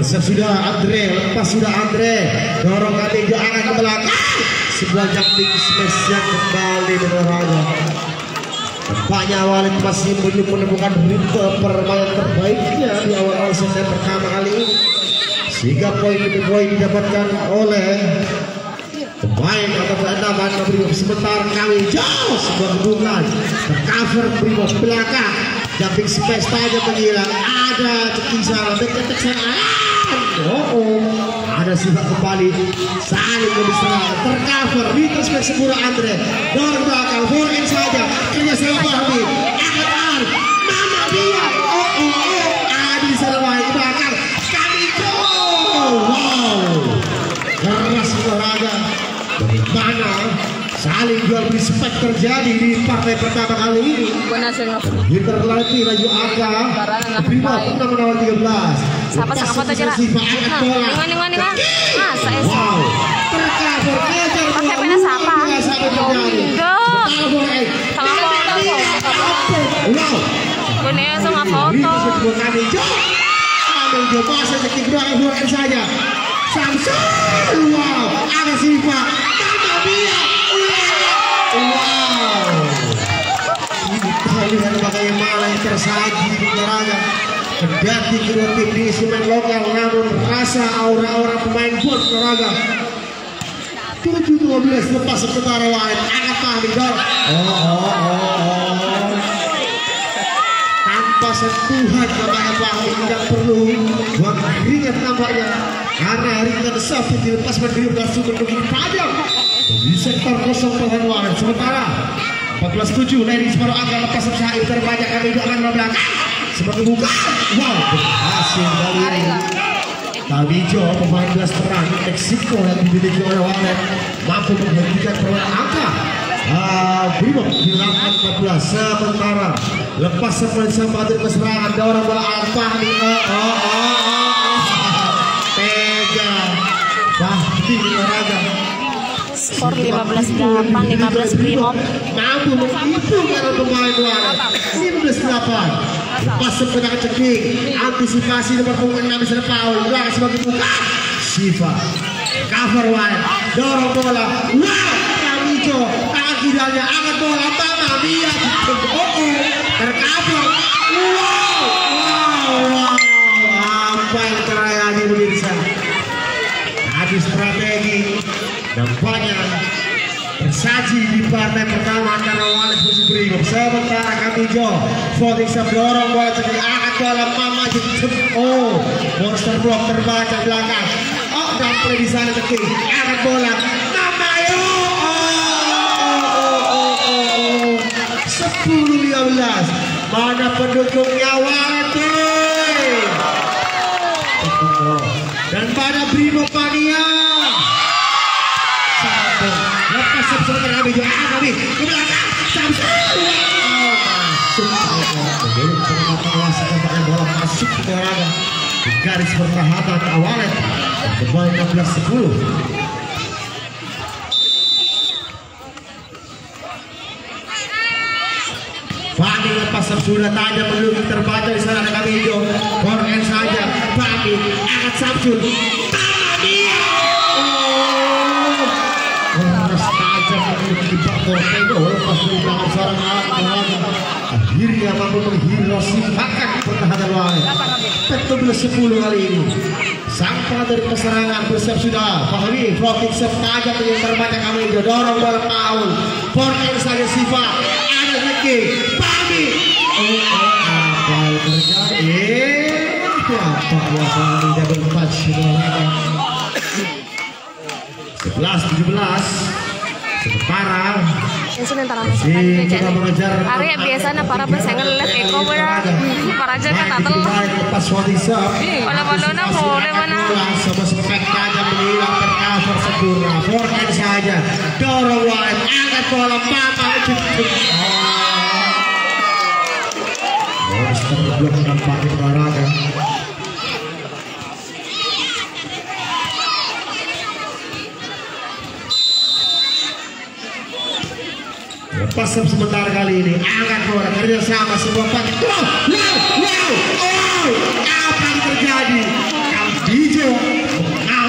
sudah Andre, lepas sudah Andre, dorong kami ke arah ke belakang. Sebuah jumping smash yang kembali berolahraga. Tampaknya Walid masih belum menemukan ritme permainan terbaiknya di awal set pertama kali ini, sehingga poin demi poin didapatkan oleh pemain atau penandaman Brimob. Sebentar kami jauh sebuah hubungan tercover Brimob belakang, jumping smash tajam menghilang, ada ceking salah dekat sana. Ada sifat kembali saling berserang, tercover Vito smash Sepura Andre, dorong belakang, forehand saja, kerja sama Fahmi, angkat Mama dia, Adi Sarwai ke belakang, kami keras olahraga. Bagaimana saling jual beli spek terjadi di partai pertama kali ini. Kita terlatih laju angka Brimob 6-13. Siapa foto aja lah. Wow, tercover kejar pakai pena siapa? Enggak. Tengah foto. Wow, Gunanya sama foto. Ambil coba saja kita saja. Samsul, wow, ada Siva, Mama dia, wow. Kita lihat bagaimana yang tersaji di olahraga. Kendati kedua tim di instrumen lokal, namun rasa aura-aura pemain pun olahraga. 7-12 lepas sementara Walid, angkat Fahmi dorong. Tanpa sentuhan namanya Fahmi, tidak perlu buang keringat nampaknya. Karena ringan Safit dilepas berdiri langsung mendukung tajam di sektor kosong pohon Walid. Sementara 14-7 Lady separuh angka lepas Syair terbanyak kami doakan belakang sebagai buka. Wow, berhasil kali ini. Tabijo pemain belas terang Meksiko yang dimiliki oleh Walid mampu menghentikan perolehan angka. Brimob di 14. Sementara lepas semuanya sampai dari keserangan dorong bola Fahmi. Bahti olahraga. Skor 15-8, 15 Brimob. Mampu menghitung kalau pemain Walid 15-8. Lepas sebenarnya ceking, antisipasi nomor punggung 6 bisa Paul belakang sebagai buka. Siva cover Walid, dorong bola. Wow, Kamijo kaki dalnya angkat bola Mama dia tercover. Wow, apa yang terjadi pemirsa? Adu strategi nampaknya tersaji di partai pertama antara Walid versus Brimob. Sementara Kamijo voting dorong bola ceking, angkat bola Mama jemput. Monster block terbaca belakang. Dampre di sana ceking, angkat bola Mama 10-15. Mana pendukungnya Walid? Dan pada Brimob mania. Lepas sebentar kami juga kami ke belakang. Bola masuk ke olahraga di garis pertahanan Walid. Kembali 16-10. Fahmi lepas sudah tajam belum terbaca di sana ada Kamijo. Forehand saja Fahmi angkat Samsul. Tajam di bak torpedo lepas dari belakang seorang olahraga. Akhirnya mampu menghirausikan pertahanan Walid. 14-10 kali ini. Sampai dari keserangan bersiap sudah Fahmi floating serve tajam yang terbaca Kamijo. Dorong bola Paul. Forehand saja Siva. Ada lagi Fahmi. Apa yang terjadi? Apa yang Fahmi double punch 11-17. Sementara kita mengejar Arya biasanya para pesaingnya lihat Eko benar para aja kan tatel pas pada boleh mana sama spek tajam menghilang tercover sempurna. Forehand saja dorong Walid, angkat bola Mama jemput. Monster blok nampaknya olahraga. Lepas sebentar kali ini angkat bola kerjasama sebuah pantai. Wow, apa yang terjadi? Kami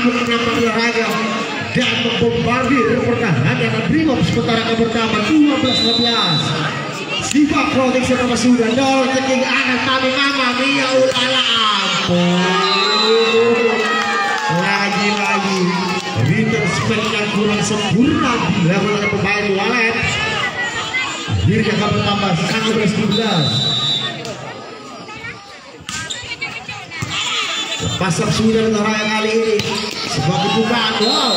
sanggup menambah olahraga dan membombardir pertahanan Brimob. Sementara akan bertambah 12-12. Siva proteksi sama sudah dorong ceking anak kami mama mia ulala ampun. Lagi-lagi return spek yang kurang sempurna dilakukan pemain walet. Akhirnya akan bertambah 19-12. Pasang sudah dengan raya kali ini sebuah kebukaan. Wow,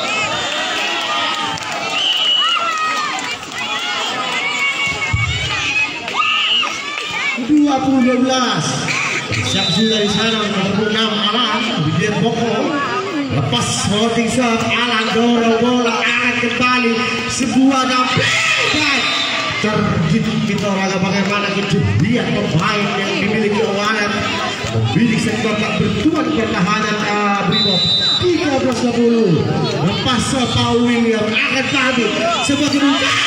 20-12. Siap sudah di sana nomor 6 Alan Bidian Boko. Lepas floating serve Alan dorong bola akan kembali sebuah nampilan terjadi kita raga bagaimana kejadian pemain yang dimiliki Walet membidik sektor tak bertuan pertahanan Brimob. 13-10. Lepas Paul William akan tahu sebagai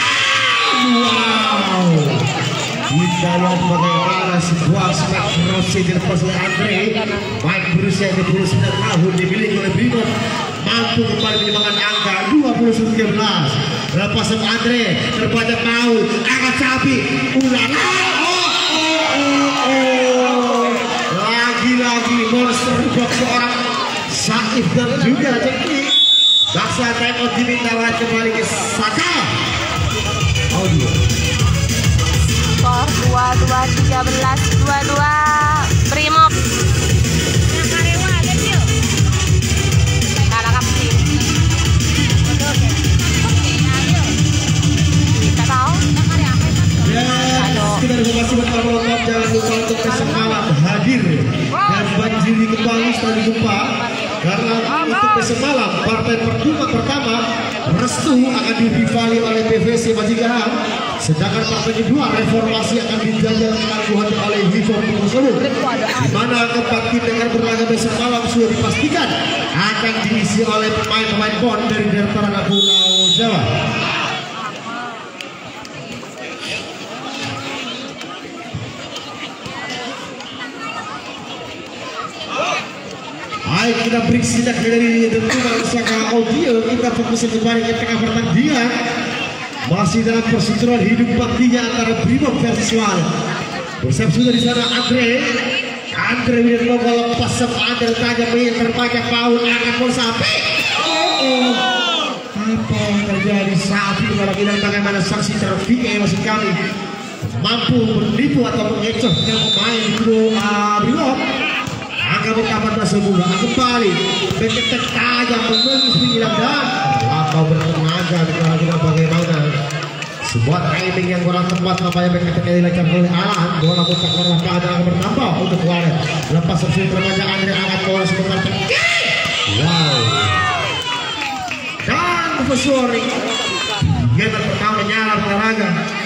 wow. Kita lihat bagaimana sebuah spek cross dilepas oleh Andre. Baik berusia 29 tahun dimiliki oleh Brimob mampu kembali menyumbangkan angka 20-13. Lepas Andre terbaca Paul akan sapi ulala. Lagi-lagi monster box seorang Saif dan juga Ceki. Daksa time out diminta kembali ke Saka. Audio. Skor 22-13, 22 Brimob. Kalah kapten. Kita tahu. Kita informasi bersama lengkap. Jangan lupa untuk besok malam hadir dan banjiri kembali setelah dijumpa. Karena untuk besok malam partai pertama Restu akan dirivali oleh PVC Majigahan. Sedangkan partai kedua Reformasi akan dijajal ketangguhan oleh Hivon tersebut. Di mana keempat tim yang berlaga besok malam sudah dipastikan akan diisi oleh pemain-pemain PON dari daerah Pulau Jawa. Baik, kita break sidak dari dentuman usaha audio. Kita fokus kembali ke tengah pertandingan. Masih dalam perseteruan hidup baktinya antara Brimob versus Walet. Bersiap sudah di sana Andre Widianto lepas sama Andre tajam yang terbaca Paul akan mau sampai. Apa yang terjadi saat itu? Kalau kita bagaimana saksi terfikir maksud kami mampu menipu atau mengecoh dengan pemain Brimob. Angka bertamat sebuah kembali berketek tajam menembus pinggiran dan atau bertenaga kita bagaimana sebuah timing yang kurang tepat nampaknya berketek yang dilakukan oleh Alan. Bola kotak warna pada akan bertambah untuk Walet. Lepas opsi terbaca Andre angkat bola sebentar. Wow. Dan Profesor game pertama nyala olahraga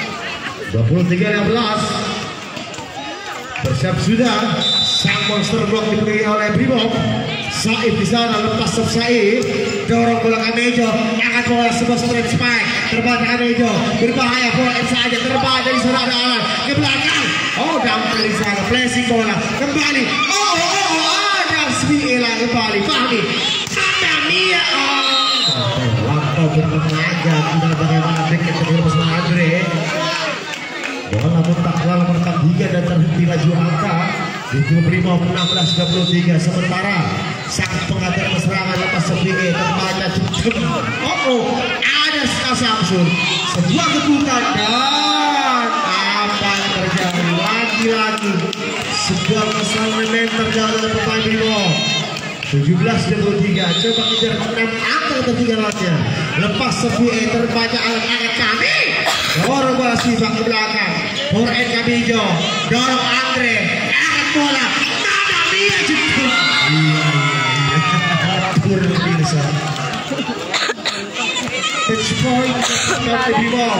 23-16. Bersiap sudah sang monster block diberi oleh Brimob. Saif di sana lepas sub Saif dorong bola Kamejo angkat bola sebuah straight spike terbaca Kamejo berbahaya bola saja terbaca di sana Alan ke belakang. Oh dampak di sana flashing bola kembali. Ada Smiela kembali Fahmi Mia. Waktu bertenaga tidak bagaimana dekat terus Andre. Bola muntah lalu menekan 3 dan terhenti laju angka di Brimob 16-23. Sementara sang pengatur serangan lepas sepinggir terbaca cukup. Ada Samsul sebuah kebukaan dan apa yang terjadi lagi-lagi sebuah kesalahan terjadi oleh pemain Brimob. 17-23. Coba kejar 6 angka ketinggalannya. Lepas sepinggir terbaca alat-alat kami. Dorong bola Siva ke belakang. Forehand Kamejo dorong Andre angkat bola mana dia jemput. Pemirsa match point dari Brimob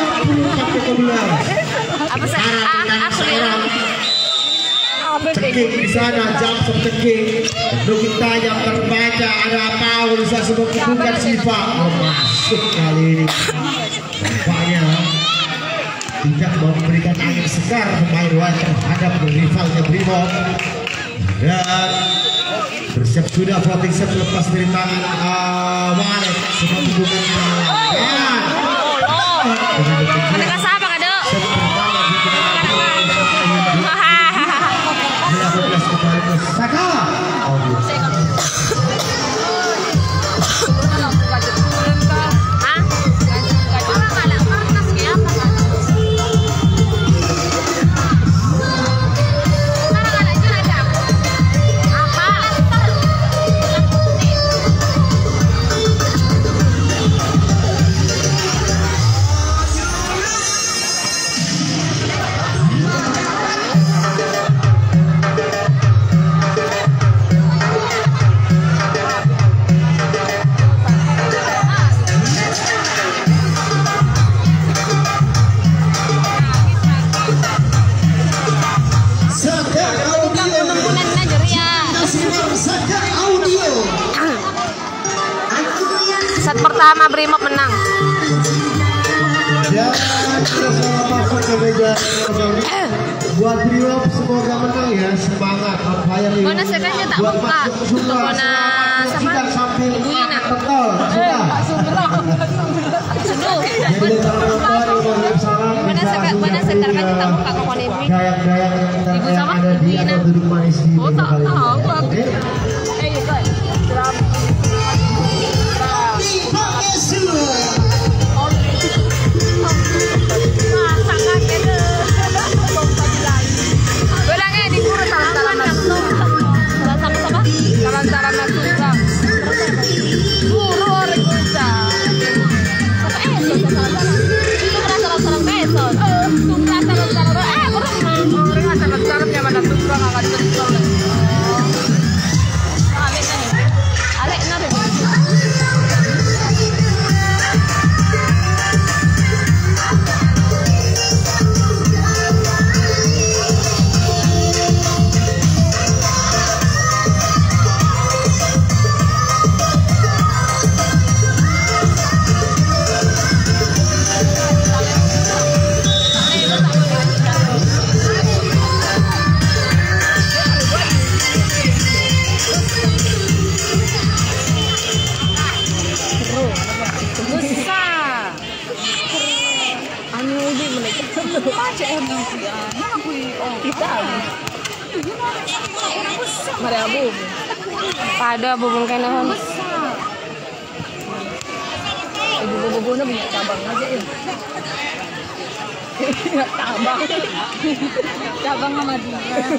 24-12. Apa sih? Seorang Ceking di sana jump Ceking dukit tajam terbaca ada Paul bisa sebuah kebukaan Siva masuk kali ini nampaknya tidak memberikan angin segar pemain Walet terhadap rivalnya Brimob. Dan Bersiap sudah floating set lepas dari tangan Walet. Sebab hubungan Mereka sama kan dok? set pertama di kembali ke Saka. Set pertama Brimob menang. Ya, kita sama masuk ke meja. Buat Brimob semoga menang ya, semangat apa yang ini. Bona sekanya tak buka. Bona sama ibunya nak. Betul, sudah. Sudah. Bona sekar kan tak buka ke kon ibu. Gaya-gaya Ibu sama ada di ibunya nak. duduk manis di Oh tak tahu aku. Pada bubung kenahan. Ibu-ibu punya cabang aja ya. Cabang. Cabang sama dia.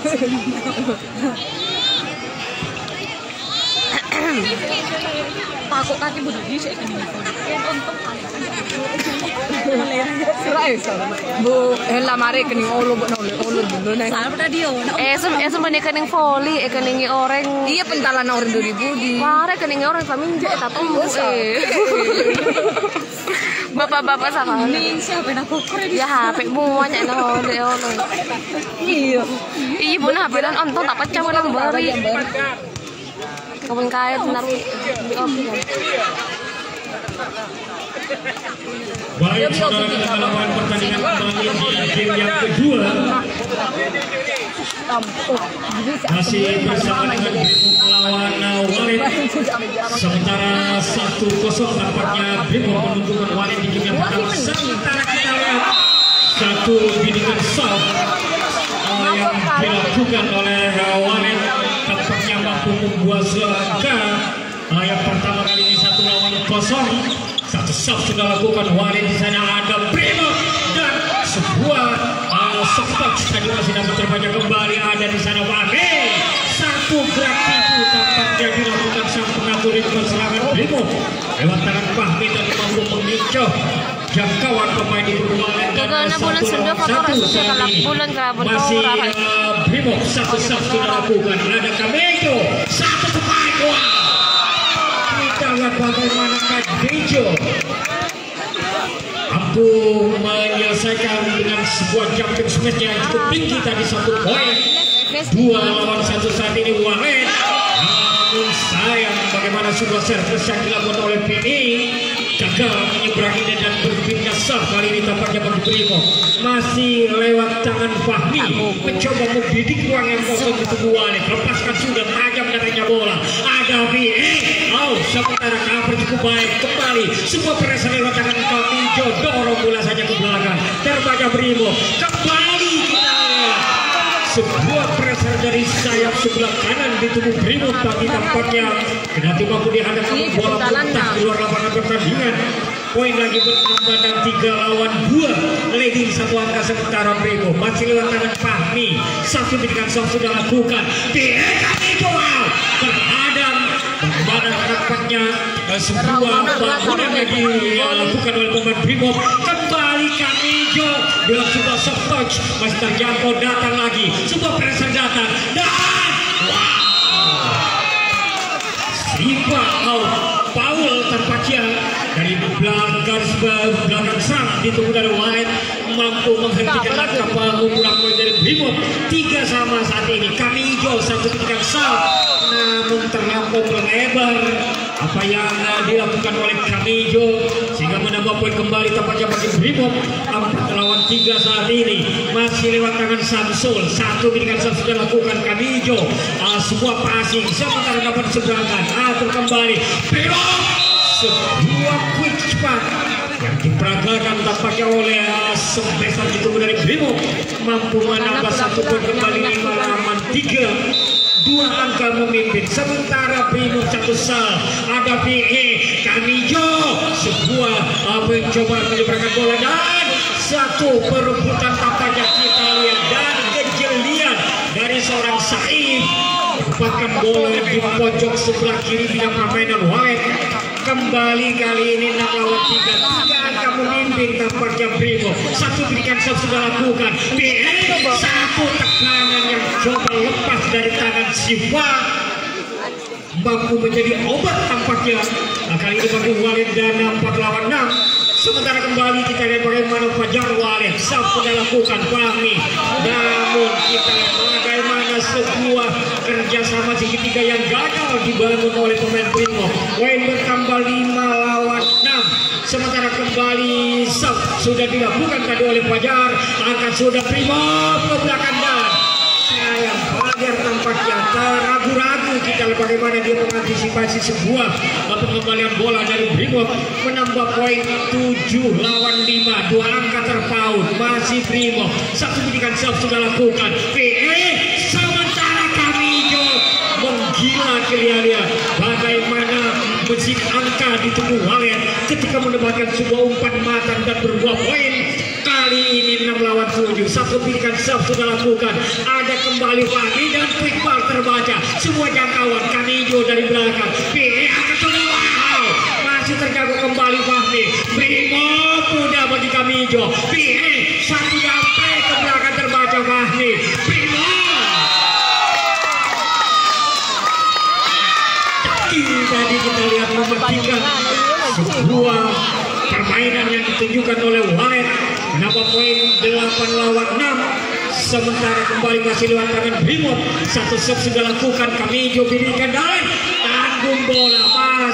Takut kaki berdiri sih ini. Untung Serai Bu, hela mare kening olo bu nol dulu nih. Salah dia. Sebenarnya kening voli, keningi orang. Iya pentalan orang 2000 di. Mare keningi orang paminja tak tumbuh. Bapak-bapak sama. Ini siapa nak kokre di? Ya HP buahnya no ono. Iya. Ibu nah HP dan onto tak pecah menang bari. Kapan kaya benar di opi kan. Baik, saudara kita lawan pertandingan kembali di game yang kedua. Masih bersama dengan Brimob melawan Walet. Sementara 1-0 nampaknya Brimob menentukan Walet di game yang pertama. Sementara kita lihat satu biddingan soft yang dilakukan oleh Walet tampaknya mampu membuat angka. Yang pertama kali ini 1 lawan 0. Satu sub sudah lakukan Walet di sana, ada Brimob dan sebuah sepak tadi masih dapat terbaca kembali ada di sana Walet. Satu gerak itu tampaknya dilakukan sang pengatur serangan Brimob lewat tangan Fahmi dan mampu mengincar jangkauan pemain di Walet. Gagalnya bulan sudah faktor setelah bulan kerabat masih Brimob satu sub sudah lakukan, ada Kamejo satu pemain. Wow, kita lihat bagaimana Kamejo mampu menyelesaikan dengan sebuah jumping smash yang cukup tinggi tadi 1 poin. 2 lawan 1 saat ini Walet. Namun sayang bagaimana sebuah servis yang dilakukan oleh Pini gagal menyeberanginya dan berpindah sah. Kali ini tampaknya bagi Brimo masih lewat tangan Fahmi mencoba membidik ruang yang kosong di tubuh Walid. Lepaskan sudah tajam datangnya bola. Ada sementara cover cukup baik kembali. Semua pressure lewat tangan Kamijo, dorong bola saja ke belakang. Terbaca Brimo kembali kita lihat sebuah pressure dari sayap sebelah kanan di tubuh Brimo. Tapi tampaknya kendati mampu dihadapkan bola muntah di luar lapangan pertandingan. Poin lagi bertambah dan 3 lawan 2, leading 1 angka sementara Brimo masih lewat tangan Fahmi. Satu bidikan sudah lakukan Kamijo terhadap bagaimana tampaknya sebuah bangunan yang dilakukan oleh pemain Brimo. Kembali Kamijo dengan sebuah soft touch, masih terjangkau, datang lagi sebuah pressure datang dan Sipa Paul terpaksa dari belakang serang ditunggu dari Walid mampu menghentikan langkah Paul pulang poin dari Brimo. 3 sama saat ini. Kamijo satu bidikan sal namun terlampau melebar apa yang dilakukan oleh Kamijo sehingga menambah poin kembali tampaknya bagi Brimo. 4 lawan 3 saat ini masih lewat tangan Samsul. Satu bidikan sal sudah lakukan Kamijo. Sebuah passing sementara dapat seberangan atur kembali Brimo. Sebuah quick cepat yang diperagakan tampaknya oleh Sempesan ditunggu dari Brimo mampu menambah 1 poin kembali 5 lawan 3. 2 angka memimpin sementara Brimo 1 sal. Ada Kamijo sebuah mencoba menyeberangkan bola dan 1 perebutan tampaknya kita lihat dan kejelian dari seorang Saif merupakan bola di pojok sebelah kiri bidang permainan Walid. Kembali kali ini 6 lawan 3, 3 angka memimpin tampaknya Brimo. 1 bidikan sudah lakukan 1 tekanan yang coba lepas dari tangan Siva mampu menjadi obat tampaknya. Kali ini bagi Walid dan 4 lawan 6. Sementara kembali kita lihat bagaimana Fajar Walid sudah lakukan Fahmi. Namun kita lihat bagaimana sebuah kerjasama segitiga yang gagal dibangun oleh pemain Brimo. Poin bertambah 5 lawan 6. Sementara kembali sudah dilakukan tadi oleh Fajar. Angkat sudah Brimo ke belakang dan sayang Fajar tampaknya ragu-ragu kita lihat bagaimana dia mengantisipasi sebuah pengembalian bola dari Brimo. Menambah poin 7 lawan 5, 2 angka terpaut masih Brimo. 1 bidikan sudah lakukan sementara Kamijo menggila kalian bagaimana mesin angka di tubuh Walid ketika mendapatkan sebuah umpan matang dan berbuah poin. Kali ini 6 lawan 7, 1 bidikan sudah lakukan. Ada kembali Fahmi dan quick ball terbaca. Semua jangkauan Kamijo dari belakang. Masih terjaga kembali Fahmi. Brimo mudah bagi Kamijo. Satu sampai ke belakang terbaca Fahmi. Brimo. Tadi kita lihat mementingkan sebuah permainan yang ditunjukkan oleh Walid. Menambah poin 8 lawan 6. Sementara kembali masih lewat tangan Brimo. 1 set sudah lakukan. Kamijo bidikan dan tanggung bola mas.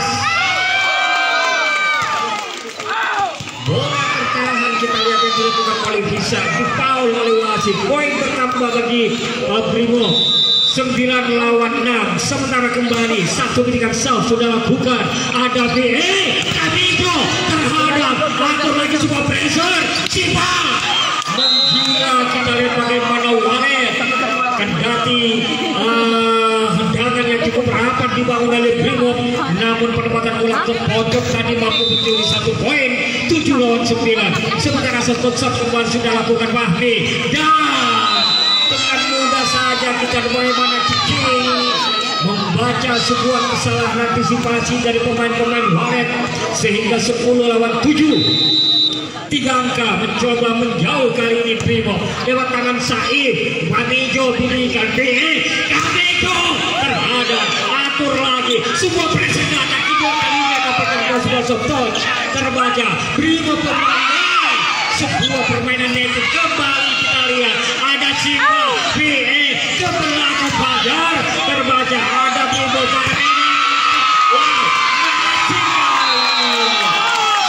Bola tertahan kita lihat yang dilakukan oleh Bisa dipaul oleh wasit. Poin bertambah bagi Brimo 9 lawan 6. Sementara kembali 1 bidikan sudah lakukan. Ada Kamijo terhadap atur lagi sebuah pressure. Sipa menggila kita lihat bagaimana Walid kendati hendangan yang cukup rapat dibangun oleh Brimo, namun penempatan bola ke pojok tadi mampu mencuri 1 poin. 7 lawan 9. Sementara satu kembali sudah lakukan Fahmi dan dengan mudah saja kita bagaimana Cici membaca sebuah kesalahan antisipasi dari pemain-pemain Walid sehingga 10 lawan 7. 3 angka mencoba menjauh kali ini Brimo lewat tangan Saif. Kamijo berikan Kamijo terhadap atur lagi sebuah presiden kedua kalinya dapatkan sebuah soft touch terbaca. Brimo permainan sebuah permainan itu kembali kita lihat ada Sipa ke belakang Fajar terbaca. Ada Brimo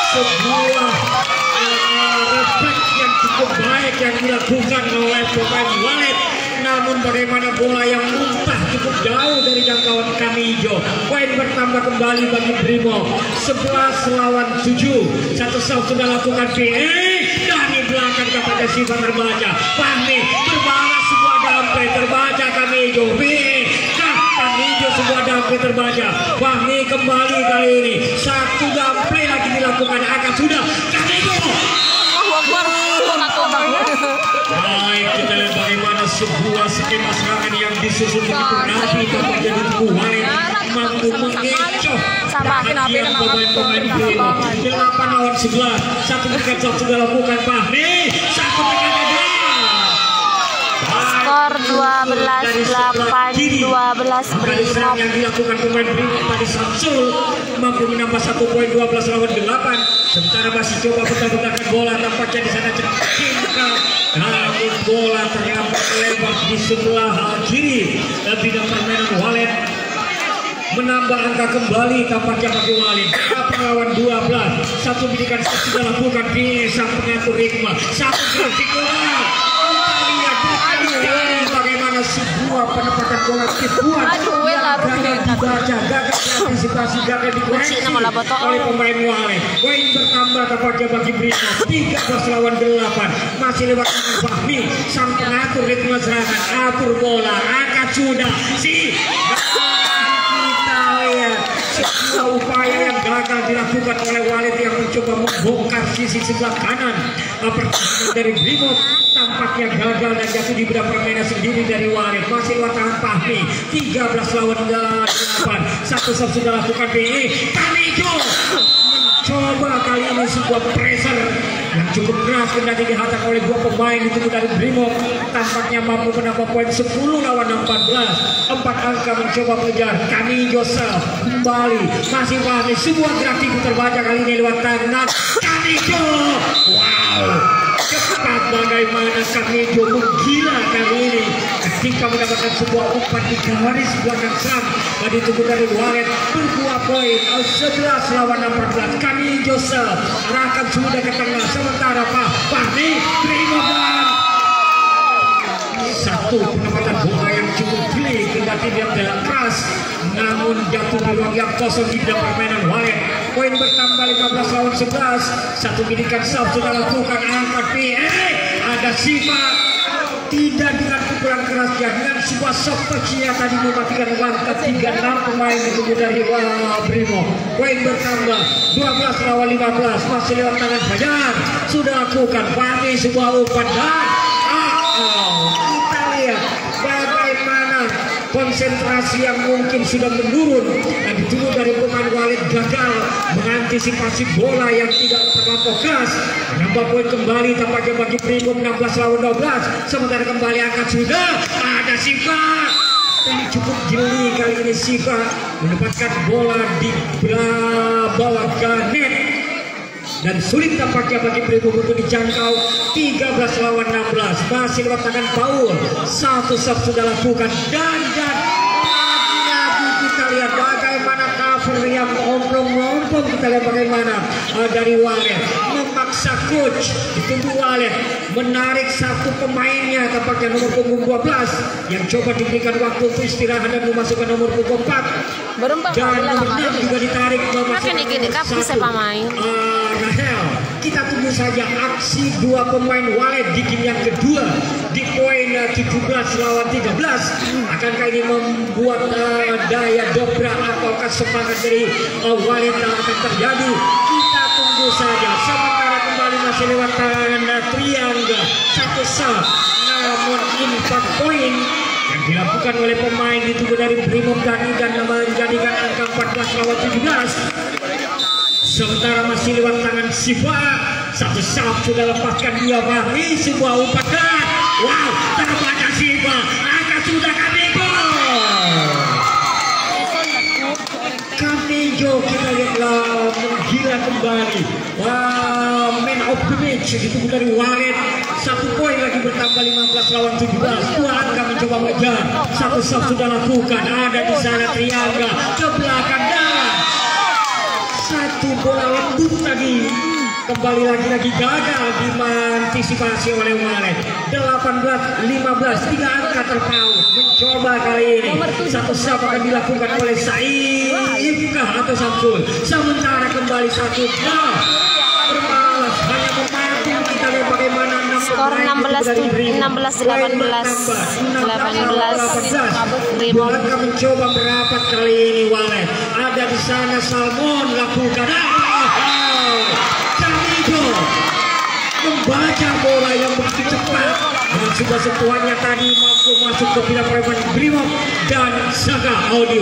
bagaimana bola yang muntah cukup jauh dari jangkauan Kamijo. Poin bertambah kembali bagi Brimo. 11 lawan 7. Satu sub sudah lakukan PE. Dari belakang kepada Siva terbaca. Fahmi terbalas sebuah dampe terbaca Kamijo. PE. Kamijo sebuah dampe terbaca. Fahmi kembali kali ini. Satu dampe lagi dilakukan. Akan sudah Kamijo. Baik, kita lihat bagaimana sebuah skema serangan yang disusun begitu rapi untuk menjadi tubuh Walid mampu mengecoh perhatian pemain-pemain Brimo. 8 lawan 11. Satu pick up sudah lakukan Fahmi. Satu pick up skor 12-8 12 yang dilakukan pemain Brimo tadi Samsul mampu menambah 1 poin 12 lawan 8. Sementara masih coba putar-putarkan bola tampaknya di sana cengkingkan. Namun bola ternyata lebar di sebelah kiri. Bidang permainan Walid menambah angka kembali tampaknya bagi Walid. 8 lawan 12. Satu bidikan sudah lakukan di sang pengatur Rikma. Satu grafik bola. Bagaimana sebuah penempatan bola tipuan yang gagal dibaca, gagal diantisipasi, gagal dikoreksi oleh pemain Walid. Poin bertambah tampaknya bagi Brimo. 13 lawan 8. Masih lewat tangan Fahmi. Sang pengatur ritme serangan, atur bola, angkat sudah. Kita lihat sebuah upaya yang gagal dilakukan oleh Walid yang mencoba membongkar sisi sebelah kanan pertahanan dari Brimo. Tampaknya gagal dan jatuh di bidang permainan sendiri dari Walid. Masih lewat tangan Fahmi. 13 lawan 8. Satu sub sudah lakukan PE. Kamijo mencoba kali ini sebuah pressure yang cukup keras kendati dihantam oleh dua pemain itu dari Brimo. Tampaknya mampu menambah poin 10 lawan 14. 4 angka mencoba mengejar. Kamijo kembali. Masih Fahmi. Sebuah grafik terbaca kali ini lewat tangan Kamijo. Wow. Cepat bagaimana Kamijo menggila kali ini ketika mendapatkan sebuah umpan di garis belakang serang dari tubuh dari Walid. Berbuah poin 11 lawan 14. Kamijo arahkan sudah ke tengah. Sementara Fahmi Brimo satu penempatan bola yang cukup geli kendati dia tidak keras namun jatuh di ruang yang kosong di bidang permainan Walid. Poin bertambah 15 lawan 11. Satu bidikan sub sudah lakukan angkat PE. Ada Siva tidak dengan pukulan kerasnya dengan sebuah sub kecil tadi mematikan langkah 36 pemain itu dari Brimo. Poin bertambah 12 lawan 15. Masih lewat tangan Fajar sudah lakukan Fahmi sebuah umpan dan kita lihat bagaimana konsentrasi yang mungkin sudah menurun dan ditunggu dari pemain Walid gagal mengantisipasi bola yang tidak terlampau keras. Menambah poin kembali tampaknya bagi Brimo 16 lawan 12. Sementara kembali angkat sudah ada Siva. Ini cukup jeli kali ini Siva mendapatkan bola di bawah ganet dan sulit tampaknya bagi Brimo untuk dijangkau. 13 lawan 16. Masih lewat tangan Paul. Satu sub sudah lakukan dan lagi kita lihat bagaimana cover yang ompong-ompong. Kita lihat bagaimana dari Walid memaksa coach ditunggu Walid menarik satu pemainnya tampaknya nomor punggung 12 yang coba diberikan waktu untuk istirahat dan memasukkan nomor punggung 4 dan nomor 6 juga ditarik memasukkan satu Rahel. Kita tunggu saja aksi dua pemain Walid di game yang kedua di poin 17 lawan 13. Akankah ini membuat daya dobrak atau semangat dari Walid akan terjadi? Kita tunggu saja. Sementara kembali masih lewat tangan Triangga. Satu sub namun impact poin yang dilakukan oleh pemain di tubuh dari Brimo tadi dan menjadikan angka 14 lawan 17. Sementara masih lewat tangan Siva. Satu sub sudah lepaskan dia Fahmi. Sebuah umpan dan wow terbaca Siva. Angkat sudah Kamijo kita lihatlah menggila kembali. Wow, man of the match itu dari Walid. 1 poin lagi bertambah 15 lawan 17. Dua angka mencoba mengejar. Satu sub sudah lakukan. Ada di sana Triangga ke belakang dan satu bola lembut tadi kembali lagi gagal diantisipasi oleh Walet. 18-15, 3 angka terpaut. Mencoba kali ini satu sub akan dilakukan oleh Saifkah atau Samsul. Sementara kembali 1-0 berbalas hanya membantu. Kita lihat bagaimana skor 16-18 Brimob mencoba merapat kali ini. Walet ada di sana, Salmon lakukan Camido membaca bola yang begitu cepat dengan sebuah sentuhannya tadi mampu masuk ke pilar preman Brimob dan Saga Audio.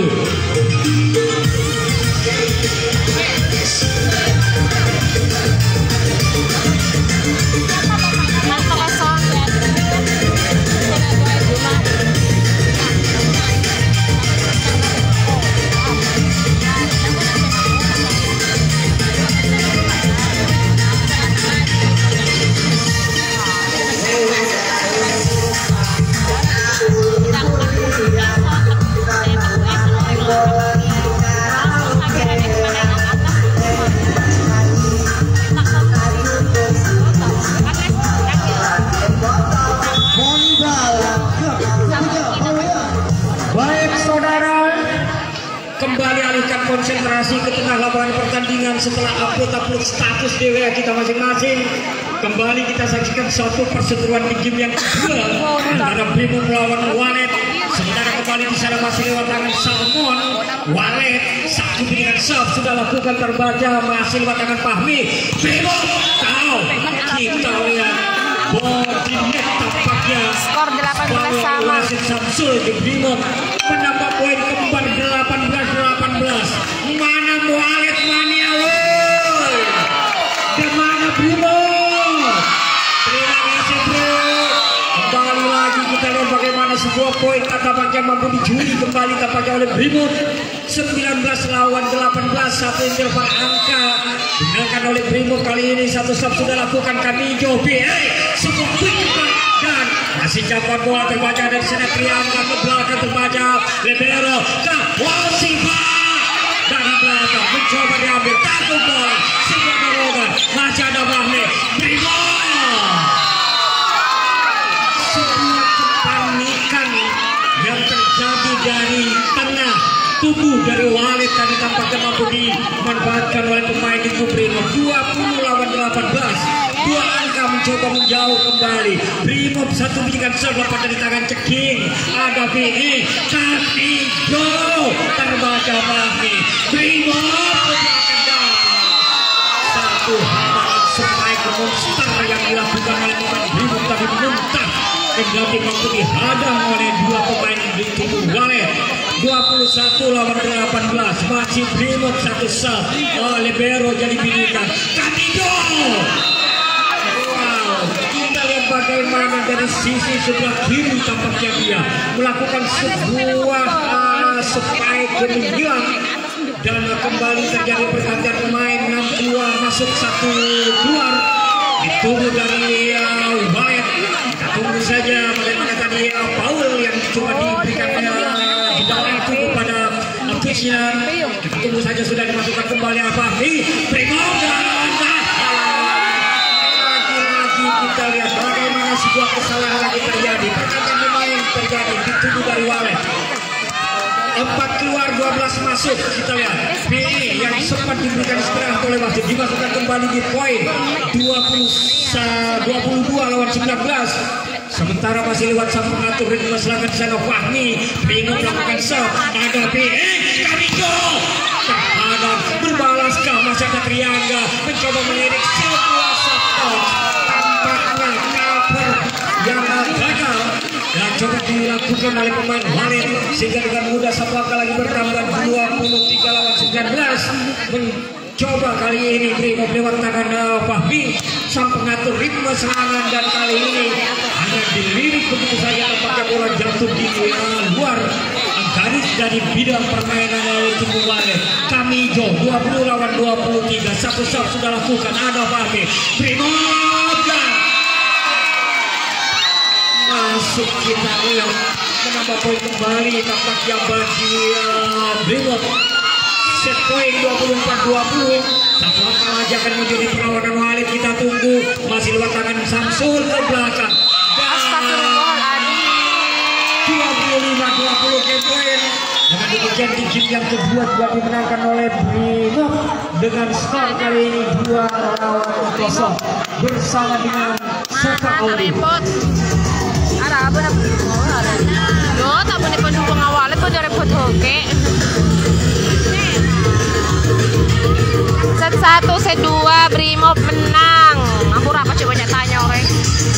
Kembali alihkan konsentrasi ke tengah lapangan pertandingan setelah upload status DWA kita masing-masing. Kembali kita saksikan satu perseteruan di game yang kedua antara Brimob melawan Walet. Sementara kembali di sana masih lewat tangan Salmon. Walet satu dengan sub sudah lakukan terbaca masih lewat tangan Fahmi. Brimob tahu kita lihat net tampaknya skor 18 sama. Samsul di Brimob menambah poin kembar 18-18. Mana Walet mania woi? Di mana Brimob? Terima kasih bro. Kembali lagi kita lihat bagaimana sebuah poin tampaknya mampu dicuri kembali tampaknya oleh Brimob. 19 lawan 18, satu interval angka digunakan oleh Brimob kali ini. Satu sub sudah lakukan Kamijo sebuah quick dan masih jangkauan bola terbaca dari sana Triangga ke belakang terbaca Libero ke Wasifa dari belakang mencoba diambil takut bola sebuah dorongan masih ada Bahmi Brimob. Sebuah kepanikan yang terjadi dari tengah tubuh dari Walet tadi tampaknya mampu dimanfaatkan oleh pemain di Brimob. 20 lawan 18. 2 angka mencoba menjauh kembali. Brimob satu bidikan lepas dari tangan Ceking. Ada BE Kamijo terbaca Bahmi. Brimob akan dalam satu hamparan spike monster yang dilakukan oleh pemain Brimob tapi muntah. Kendati mampu dihadang oleh 2 pemain di tubuh Walet. 21 lawan 18 masih Brimob satu sub. Libero jadi bidikan Kamijo. Kita lihat bagaimana dari sisi sebelah kiri tampaknya dia melakukan sebuah spike yang dan kembali terjadi pergantian pemain 6 keluar masuk 1 keluar ditunggu dari Walet. Kita tunggu saja bagaimana tadi Paul yang cuma diberikan hidangan itu kepada Christian. Kita tunggu saja sudah dimasukkan kembali Fahmi Brimob dan kita lihat bagaimana sebuah kesalahan lagi terjadi. Pergantian pemain terjadi di tubuh dari Walet. 4 keluar 12 masuk. Kita lihat BE yang sempat diberikan istirahat oleh wasit dimasukkan kembali di poin 22 lawan 19. Sementara masih lewat sang pengatur ritme serangan di sana Fahmi Brimob melakukan sub. Ada BE Kamijo terhadap berbalaskah masih ada Triangga mencoba melirik sebuah sub cover yang gagal dan coba dilakukan oleh pemain Walet sehingga dengan mudah satu angka lagi bertambah 23 lawan 19. Mencoba kali ini Brimob lewat tangan Fahmi sang pengatur ritme serangan dan kali ini hanya dilirik begitu saja tampaknya bola jatuh di luar garis dari bidang permainan oleh tubuh Walet. Kamijo 20 lawan 23 satu sub sudah lakukan. Ada Fahmi Brimob masuk kita lihat menambah poin kembali tampaknya bagi Brimob. Set poin 24-20. Satu langkah lagi akan menjadi perlawanan Walid. Kita tunggu. Masih lewat tangan Samsul ke belakang. Astagfirullahaladzim. 25-20 ke poin. Dengan demikian di game yang kedua telah dimenangkan oleh Brimob dengan skor kali ini 2-0 bersama dengan Saka Audi. Repot. Ada apa nak? Yo, tak boleh pendukung awal itu jadi repot oke. Set 1, set 2 Brimob menang. Aku apa coba tanya orang.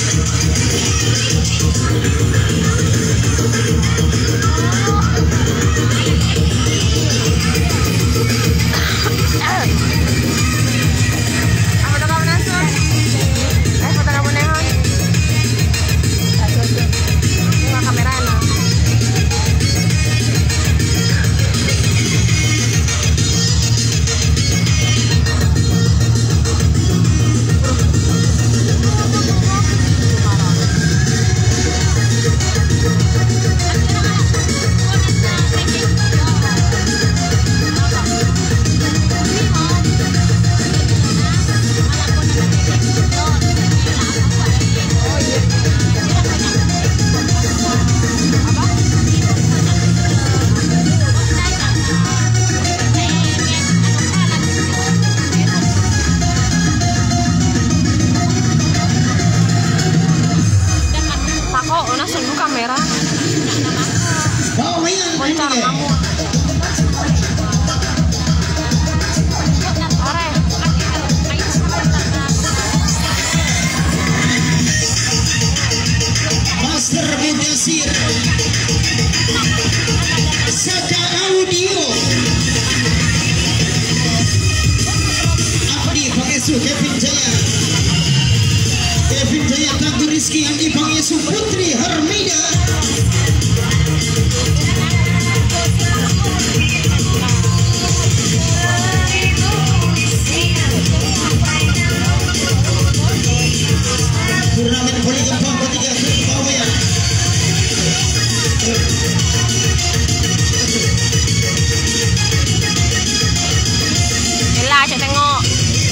Saka Audio Abdi Pangestu Kevin Jaya Tangguh Rizky Andi Pangestu Putri Hermida turnamen voli gempang ketiga Surabaya. Saya tengok.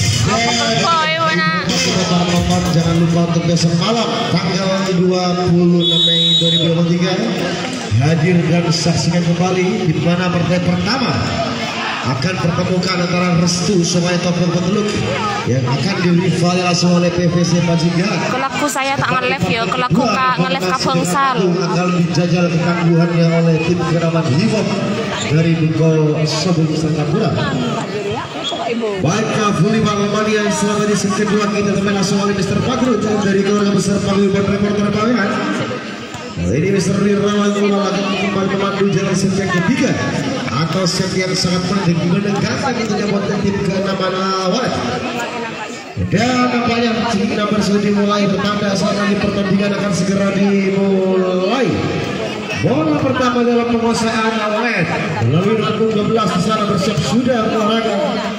Jangan lupa untuk besok malam tanggal 26 Mei 2023 hadir dan saksikan kembali di mana partai pertama akan pertemukan antara Restu Somai Topeng Peteluk yang akan dirivali langsung oleh PVC Pajigan. Kelaku saya tak nge-live ya, kelaku nge-live Kapengsal. Akan dijajal ketangguhannya oleh tim Keramat Himop dari Bengkol Sobung Sertapura. Baiklah Voli Bangomania yang selama di set kedua kita teman langsung oleh Mr. Pakru dari keluarga besar Paguyuban Reporter Pangan. Ini Mr. Nirmawan lagi kembali memandu jalan set yang ketiga atau set yang sangat penting menegakkan tentunya buat tim ke-6 Walid. Dan nampaknya nomor sudah dimulai bertanda saat lagi pertandingan akan segera dimulai. Bola pertama dalam penguasaan Walid melalui lagu 12 di sana bersiap sudah olahraga.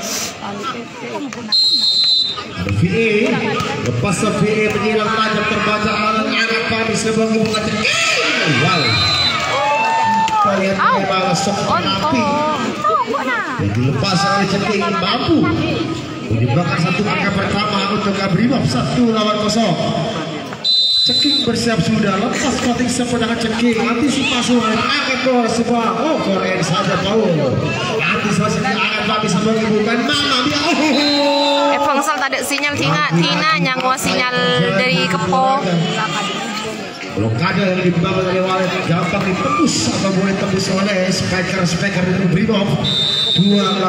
VA lepas VA menyilang tajam terbaca anak kami sebagai bunga cekik. Wow, kalian memang sok api yang dilepas oleh cekik mampu menyumbangkan satu angka pertama untuk Brimob 1-0. Cekik bersiap sudah lepas kotik sepedangan cekik antisipasi angkat bola sebuah Korea saja Paul antisipasi angkat Pak bisa mengibukan mama dia Pangsal tak ada sinyal Tina nyangwa sinyal dari Kepo. Blokade yang dibangun oleh Walid gampang ditembus atau boleh tembus oleh speaker dari Brimob 2-0.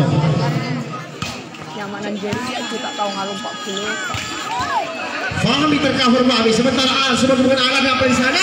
Nyamanan jadi aku tak tahu ngalung 40. Fahmi tercover Babi sebentar sebagai bukan alat apa di sana.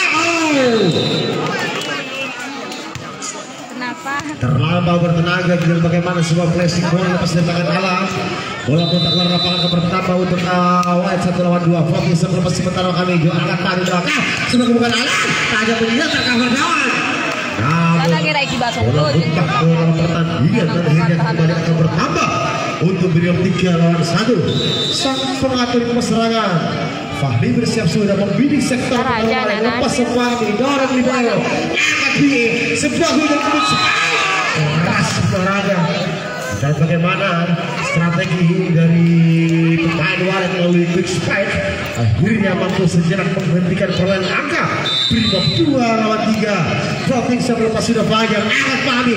Kenapa? Terlambat bertenaga dengan bagaimana sebuah flashing bola lepas dari tangan alat. Bola pun tak keluar lapangan ke pertama untuk Walid 1-2. Fahmi sebelum sementara kami juga angkat tadi belakang sebagai bukan alat. Taja penyidik tercover kawan. Namun bola butak dalam pertandingan dan akhirnya kembali akan bertambah untuk Brimob 3-1. Sang pengatur perserangan Fahmi bersiap sudah membidik sektor lepas Fahmi dorong di bawah angkat BE sebuah hujan keras olahraga Dan bagaimana strategi dari pemain walet melalui quick spike akhirnya mampu sejenak menghentikan perolehan angka Brimob 2 lawan 3. Dropping sebelum sudah Fajar angkat Fahmi.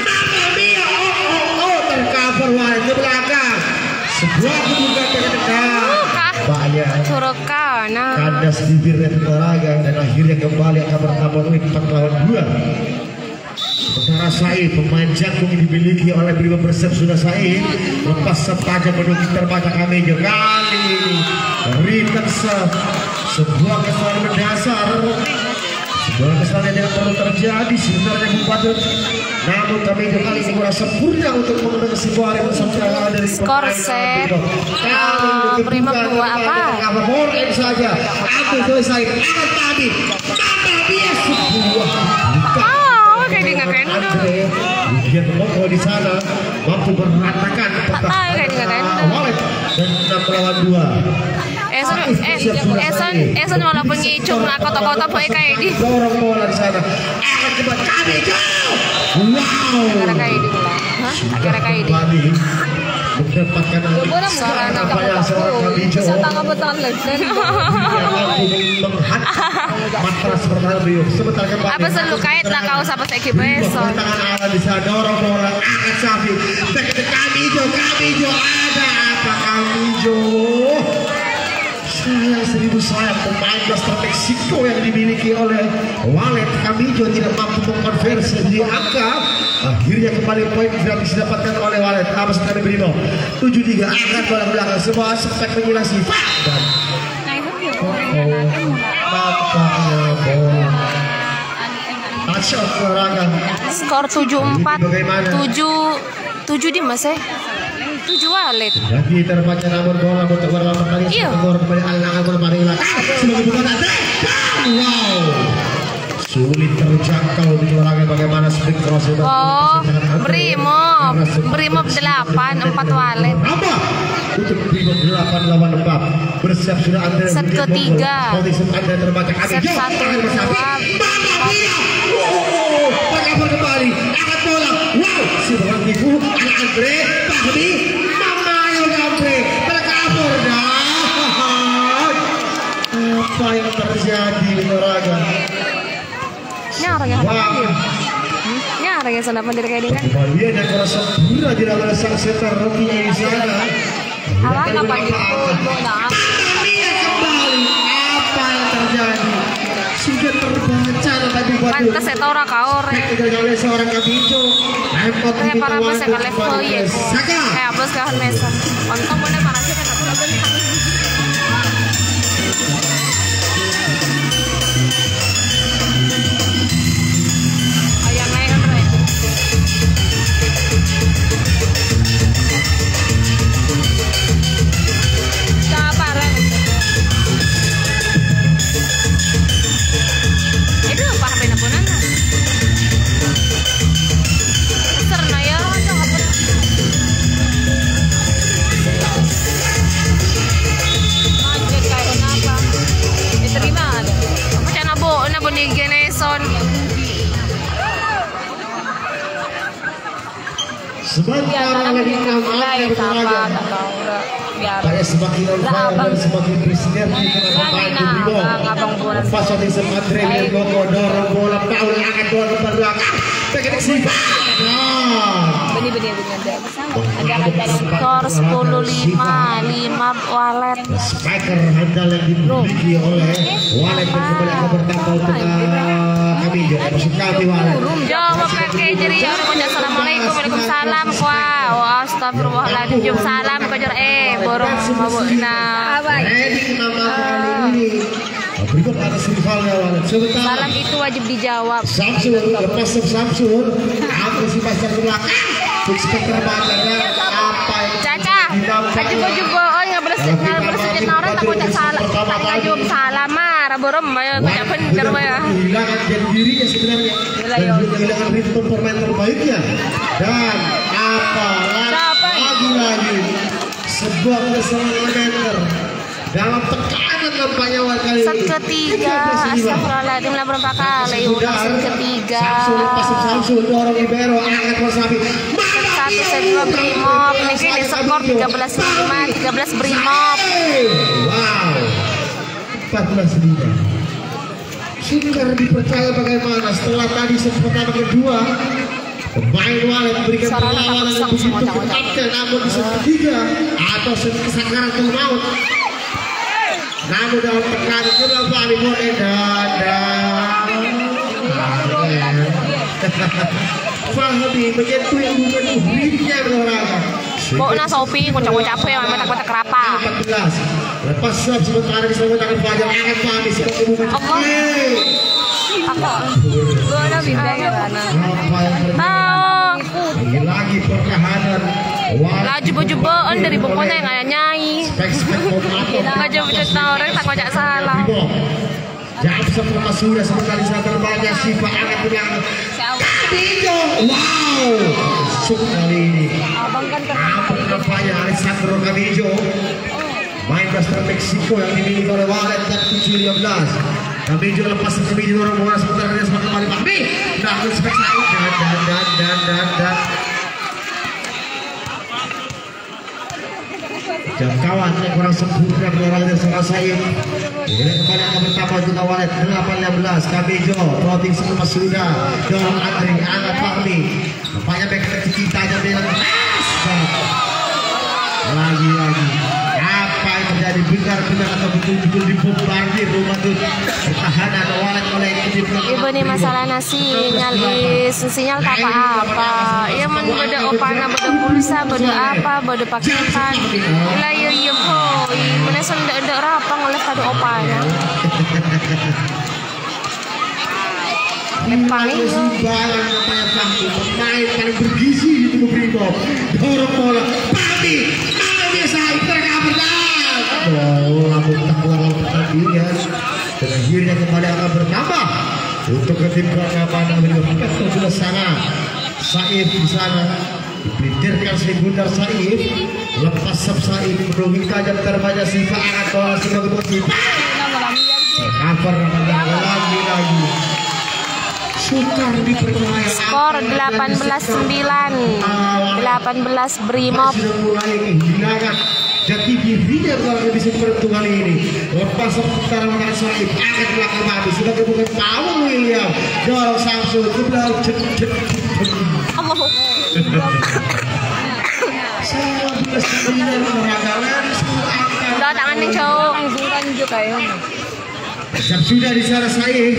Tercover walet ke belakang. Sebuah kebukaan ke depan. Banyak kandas bibirnya olahraga dan akhirnya kembali akan bertambah 4 lawan 2. Sementara Said pemain jagung yang dimiliki oleh Brimob Persib sudah Said lepas sepaja menunggu terbaca Kamejo kali ini return sebuah kesalahan mendasar, sebuah kesalahan yang tidak perlu terjadi sebenarnya Bupati, namun Kamejo kali ini kurang sempurna untuk memenuhi sebuah rem bersama dari skor Brimob 2 apa? Boleh saja aku selesai akan tadi dia sebuah kayak dia nggak kena. Ujian Moko di sana mampu berantakan walet dan 6 lawan 2. Eson walaupun ngicung nak kota-kota boleh kayak di. Dorong bola di sana. Akan cepat kami jauh. Wow. Gara kayak di bola. Gara kayak di. Mendapatkan seorang apa yang seorang Kamejo matras pertahanan Brimob. Sebentar kembali. Apa selalu kait lah kau sama saya besok. Tangan ala bisa dorong bola angkat Safi. Kamejo ada apa Kamejo? Sayang 1000 sayang pemain blaster Meksiko yang dimiliki oleh walet Kamejo tidak mampu mengkonversi di angka. Akhirnya kembali poin tidak bisa didapatkan oleh walet. Apa sekali Brimob 7-3 angkat bola belakang semua aspek menyilasi dan nampaknya bola asyik olahraga. Skor 7-4 7 di Mas 7 walet. Lagi terbaca namun bola untuk bola kembali skor kembali alang bola pada hilang. Sebagai bukan ada. Wow. Sulit terjangkau di olahraga bagaimana spring cross itu. Oh, Brimob 8 4 walet. Apa? Untuk Brimob 8 lawan 4. Bersiap sudah Andre. Set ketiga. Set Andre terbaca set 1 2 kembali angkat bola. Wow, si bola tipu Andre Fahmi Mamayo Andre terkabur dah. Apa yang terjadi di olahraga? Nyara sana pendiri kayak ini kan. Kembalian yang kerasa sempurna di dalam sang setter Rocky di sana. Apa gitu? Dia kembali. Apa yang terjadi? Sudah terbaca tadi buat. Pantas saya tahu rakau. Oleh seorang Kamejo. Kayak para mas yang level ya. Kayak bos kawan mesan. Untung boleh parasnya kan aku lagi. Sebentar lagi kamu Saya semakin on dan semakin presiden di pemain Brimob. Pas di Andre yang Gogo dorong bola Paul angkat bola ke belakang. Teknik sih. Skor 10-5 walet. Spiker handal yang dimiliki oleh walet dan kembali akan bertambah untuk Kamejo. Maksud kami walet. Jawab kakek jadi assalamualaikum waalaikumsalam wow astagfirullahaladzim jum salam kejar borong mabuk nah berikut ada rivalnya walet. Salam itu wajib dijawab. Samsul lepas Samsul aku si pasar ke belakang speaker bacarnya apa yang Caca juga oh nggak bersedia orang tak ucap salam tak ngajum salam marah borong ya ucap bener ya kehilangan jati dirinya sebenarnya dan kehilangan ritme permain terbaiknya dan apa lagi sebuah kesalahan meter dalam tekanan nampaknya kali ini. Set ketiga, astagfirullahaladzim lah berapa kali udah set ketiga. Samsul dorong Ibero angkat Wasabi. 1-2 Brimob. Niki di skor 13-5, 13 Brimob. Wow, 14-5. Sukar dipercaya bagaimana setelah tadi set pertama kedua pemain Walet memberikan perlawanan yang begitu ketat, namun di set ketiga atau set kesakaran maut. Namun dalam tekanan kenapa boleh Fahmi menyentuh yang bukan dirinya berolahraga. Bokna Sopi kocak-kocak apa yang mata-mata kerapa. 14. Lepas serve sementara di sebelah tangan Fajar angkat Fahmi sebagai bukan. Apa? Gua bintang ya karena. Lagi pertahanan. Laju baju-baan dari pokoknya yang ada nyai. Laju baju orang tak kocak salah. Jam seperti sudah sementara di sana banyak Siva angkat dengan Kadijo. Wow, masuk kali ini. Apa nampaknya Alessandro Kadijo, main Blaster Meksiko yang dimiliki oleh Walet dan 7-15. Kadijo lepas Kadijo orang bola sementara dia semakin kembali Fahmi. Namun spek dan jangkauan yang kurang sempurna berolahraga seorang Said. Ini kembali akan bertambah juga Walet 8-15. Kadijo plotting sebelum sudah dorong Andre angkat Fahmi. Nampaknya back kita aja bilang lagi apa yang terjadi benar-benar atau betul-betul dibombardir rumah tuh pertahanan Walet oleh tim. Ibu nih masalah sinyal tak apa-apa. Ia man beda opana, beda pulsa, beda apa, beda paketan. Ila iya boy, mana senda rapang oleh kado opana. Lepang ini. Sembarang namanya Fahmi, pemain paling bergizi di tubuh Brimob. Dorong bola, Fahmi, mana biasa mereka berlawan. Oh, namun tak keluar pertandingan. Dan akhirnya kembali akan bertambah untuk ke tim Pranabana menurunkan ke sana. Saif di sana dipelintirkan Segundar Saif, lepas sub Saif menunggu tajam terbanyak Siva angkat bola sebagai motif. Cover lagi. Sukar dipercaya. Skor 18-9, 18 Brimob. Sudah mulai kehilangan jati dirinya kalau bisa seperti kali ini. Lepas sementara makan Saif angkat belakang mati sudah kebukan Paul William dorong Samsul ke belakang. Udah tangan nih cowok. Lanjut kayak. Sudah di sana Saif.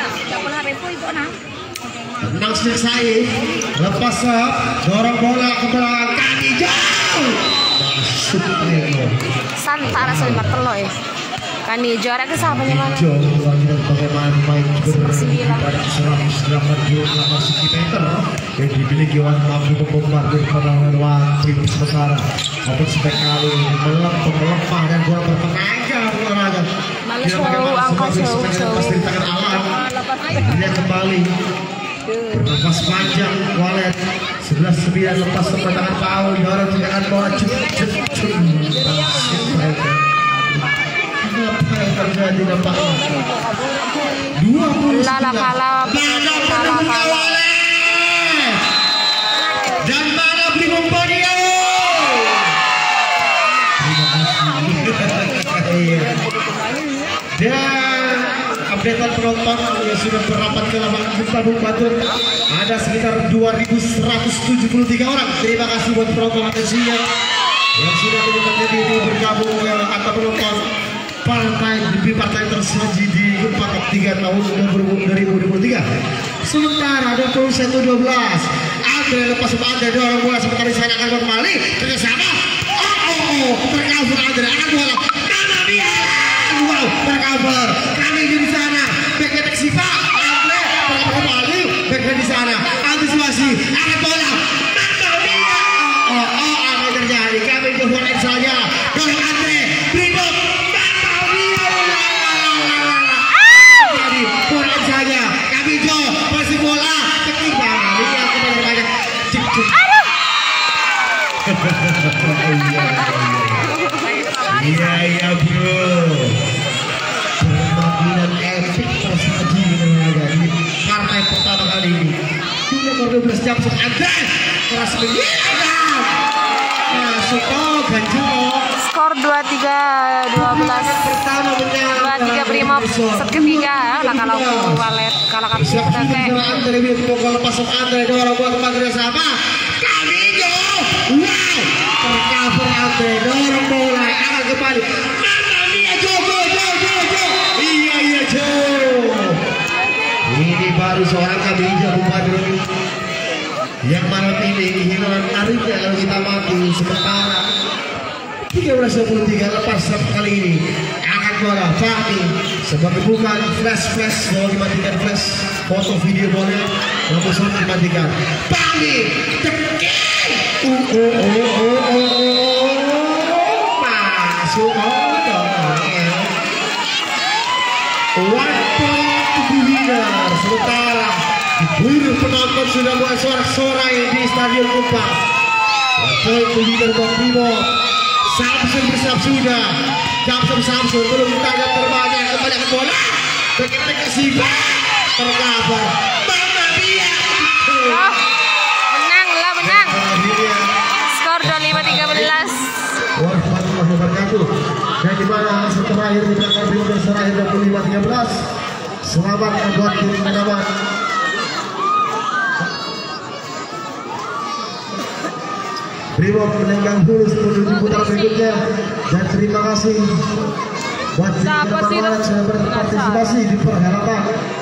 Tenang Saif. Lepas dorong bola ke belakang kaki jauh. Masuk Santara selima telo ya. Kan di juara ke sahabatnya mana? Bagaimana main pada 180 cm yang dimiliki Wan mampu membombardir perlawanan waktu sementara maupun sekali melemah dan kurang bertenaga olahraga. Males mau angkat jauh. Dia kembali bernafas panjang Walet 11-9 lepas tangan Paul dorong tekan bola apa yang terjadi nampaknya 20 Lala kalah dan mana Brimob Borneo. Dan updatean penonton yang sudah berapat ke lapangan kita Bukbatur ada sekitar 2.173 orang. Terima kasih buat penonton atensinya yang sudah menyempatkan diri bergabung atau menonton partai tersaji di Gempa Cup 3 tahun 2023. Sementara 21-12 Andre lepas Andre dorong bola sebentar di sana akan kembali ke sana. Tercover Andre akan bola mana dia. Wow, tercover kami di sana back Siva Andre kembali back di sana antisipasi akan bola mana dia. Apa terjadi kami keluar saja dorong Andre Brimob saja kami Jo masih bola ketimbang ini aku banyak iya bro permainan epic tersaji di partai pertama kali ini 12 jam ada keras mengilang. Masuk ganjil. Skor 23-12. Pertama 23 Brimob set ketiga lah kalau walet kalau kami kita kayak Andre pokok lepas Andre dorong buat kembali sama Camillo. Wow, tercover Andre dorong bola akan kembali. Iya Jo. Ini baru seorang Camillo Bupadro yang malam ini kehilangan arifnya kalau kita mati sementara 13-23 lepas kali ini akan bola Fahmi sebagai bukan flash bahwa dimatikan flash foto video boleh namun sudah dimatikan Fahmi tekik masuk one point to the winner. Sementara diburu penonton sudah buat sorak-sorai di Stadion Kupang. One point to the winner buat Bimo. Samsul bersiap sudah. Samsul belum tajam terbanyak kembali ke bola. Bagaimana kesibukan terkabar. Mana dia? Menang. Skor 25-13. Warahmatullahi wabarakatuh. Dan di mana hasil terakhir di belakang Bimo terakhir 25-13. Selamat membuat tim menawan. Bimo menenggang fulus menuju putaran berikutnya dan terima kasih buat tim yang berpartisipasi di perhelatan